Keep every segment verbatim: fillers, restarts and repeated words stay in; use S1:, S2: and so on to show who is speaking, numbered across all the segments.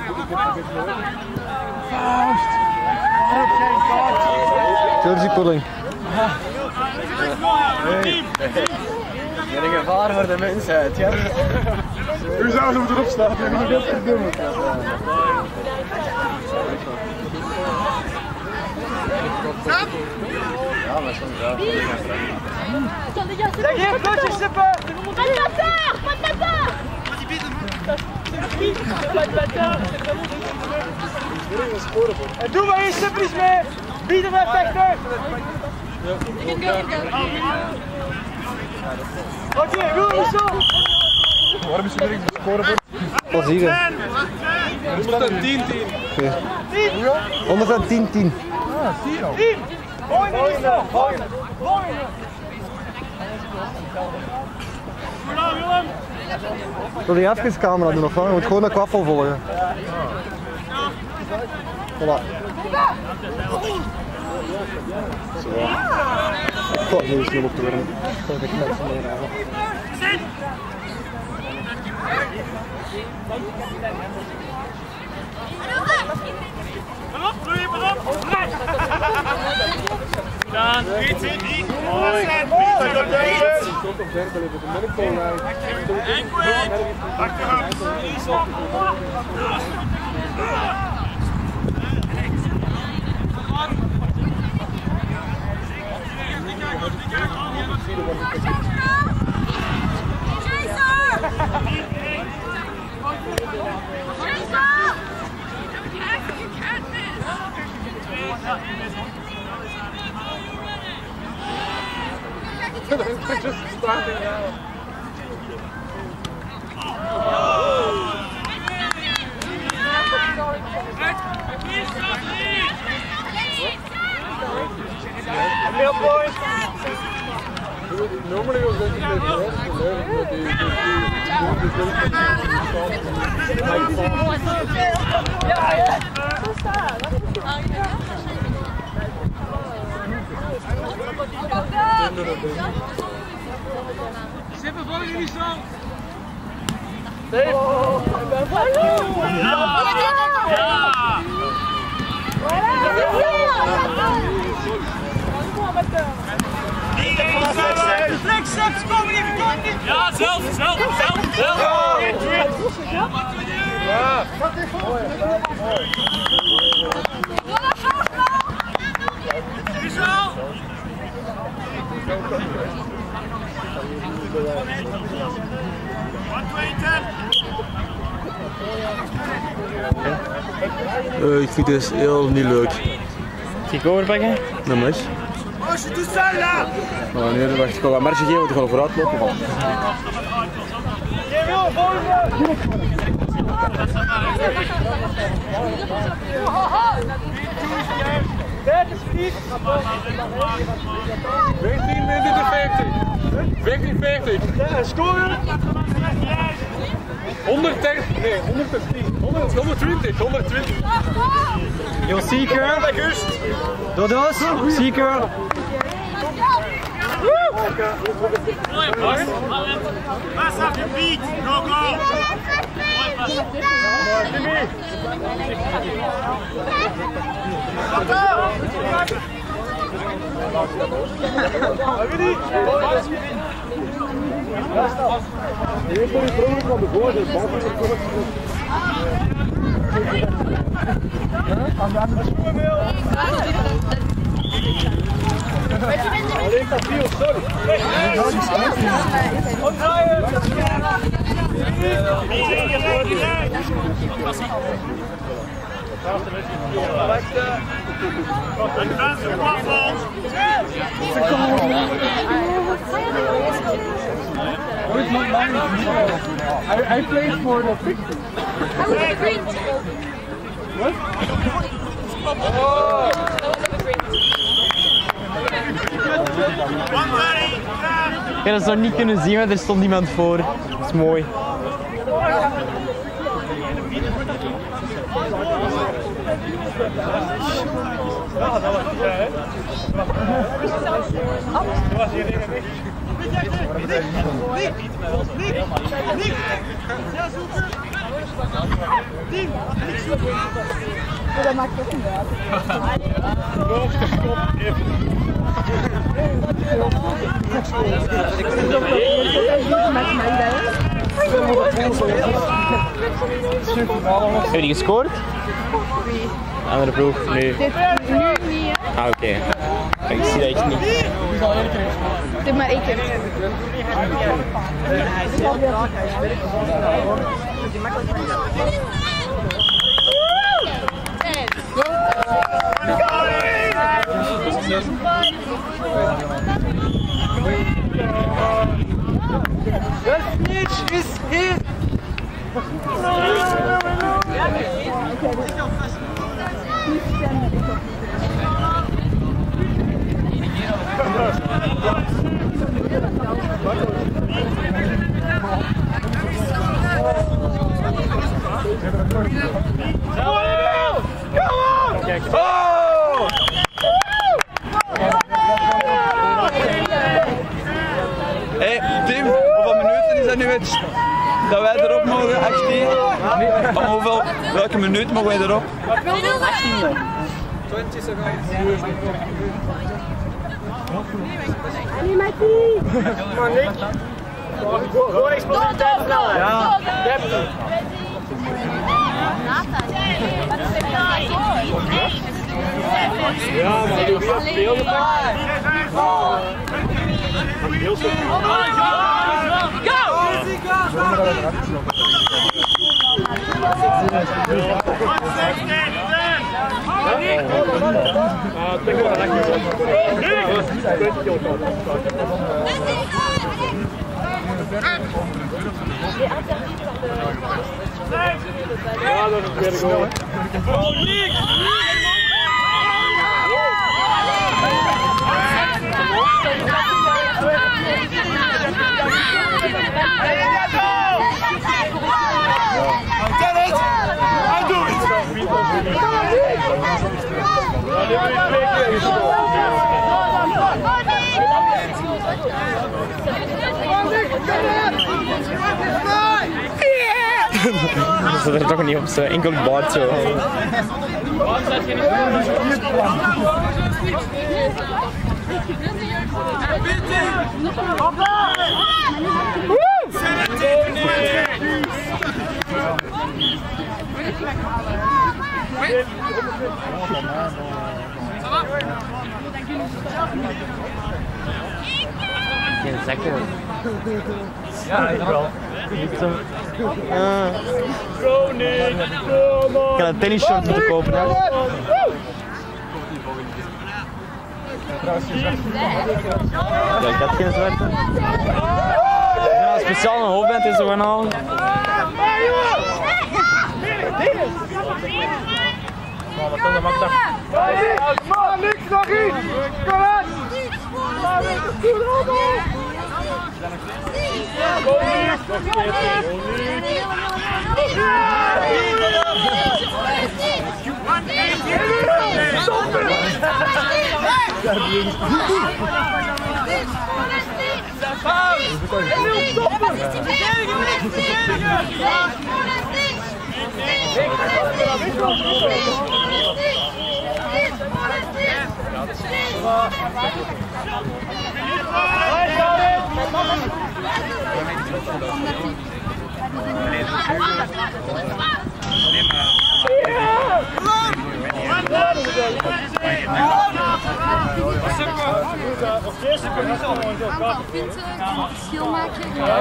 S1: Chelsea pulling.
S2: Ben ik gevaar voor de mensheid, ja?
S3: U zou ze moeten opstaan.
S2: Dat is dum. Ja, maar soms wel.
S4: Zeg hier, coaches sippen! Pas de bâtard! Pas de bâtard! Pas de bâtard, c'est vraiment... Doe maar eens sippen eens mee! Bieden we vechten! Oké, goed, zo!
S3: Waarom is er niet scorebord?
S1: Wat zie je?
S3: honderdtien tien.
S1: honderdtien tien.
S3: Ah, zie je al.
S4: tien! Volgende, volgende, volgende!
S1: Wil je even camera doen of wat? Je moet gewoon de kwaffel volgen. Voilà. God, nu is het op te worden.
S5: Dan, iets in die.
S3: Mooi.
S5: Komt op derde leven, de middenkoolijn. Achteraf.
S3: Just starting now.
S4: Veel points!
S3: Normally was that the best to learn, but they
S4: Ja, ja! Sippen, volgen jullie zo! Safe! Flex, steps, komen niet, komen niet!
S5: Ja, zelf, zelf, zelf, zelf!
S3: Ja!
S1: Uh, ik vind dit heel niet leuk.
S2: Zie ik overpakken?
S1: Dat maar eens.
S4: Oh, je doet ça là!
S1: Nou, nu wacht ik wel wat marge geven, want ik ga er vooruit lopen. Van.
S3: veertien minuten veertig. veertien veertig.
S4: Ja, scoren!
S3: honderddertig. Nee, honderdtien. honderdtwintig. honderdtwintig.
S2: Yo, Seeker! Dodos! Seeker!
S5: Pass op je beat! Go, go!
S3: Je weet toch niet vrolijk van de voor, dus wat is er voor? Alleen papier, sorry.
S4: Omdraaien!
S5: Advance the waffles!
S3: I, I played for the fifty. What? Oh!
S2: Ja, dat zou niet kunnen zien, want er stond niemand voor. Dat is mooi.
S3: Ja, dat was het, hè? Dat was hier dingen weg. Niet, niet, niet, niet. Ja, zoeken.
S4: Dat maakt toch niet uit.
S2: Heb je die gescoord?
S4: Wie?
S2: Andere ploeg? Nee.
S4: Dit nu niet, hè?
S2: Ah, oké. Okay. Ik zie dat echt niet.
S4: Dit maar één keer.
S5: Niets is hier. Hey Tim, hoeveel minuten is dat nu het dat wij erop mogen? achttien? Om hoeveel, welke minuut mogen wij erop? achttien. twintig seconds.
S4: Animatie!
S3: Maar niks. Gewoon explosiviteit sneller.
S4: Ja.
S3: Ja, maar die wil veel gepakt. Heel goed. Ja, dat is weer goed.
S2: Dat zit er toch niet op zijn enkel baard zo. Geen zakken. Ja, ik wel. Uh, ik ga een tennisshort moeten kopen. Hè? Ja, ik had geen zwarte. Ja, speciaal een hoofdband is er gewoon al. Wat dan, dat maakt dat.
S3: Man, niks nog iets! Kom aan!
S4: Verschil maken.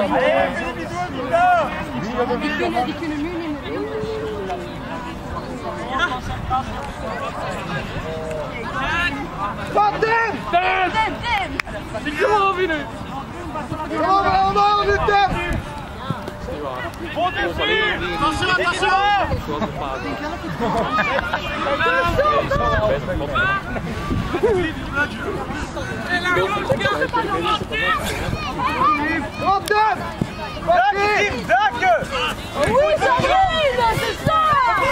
S4: Die kunnen, die kunnen nu niet meer doen.
S3: Stop, Tim!
S4: Tim, Tim!
S3: Ik geloof je nu! Kom allemaal nu, Tim! Wat is hier? Passen we, passen we! Kom, Tim! Tim, dakken!
S4: Oui, ça arrive, c'est ça!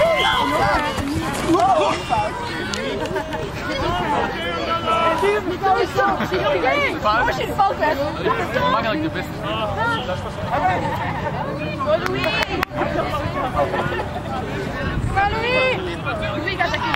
S4: Moi, je suis une faute,
S2: Makkelijk de beste.
S4: Oh, Louis! Maar Louis! Louis gaat dat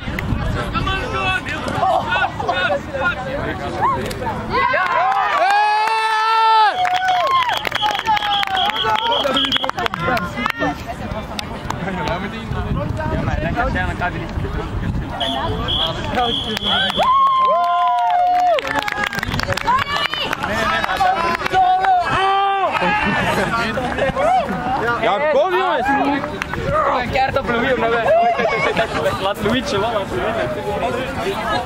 S2: Ja, maar dan kan je aan elkaar niet ja, kom jongens! Een kaart op Louis, omdat we... Laat Louietje wel, laat Louis.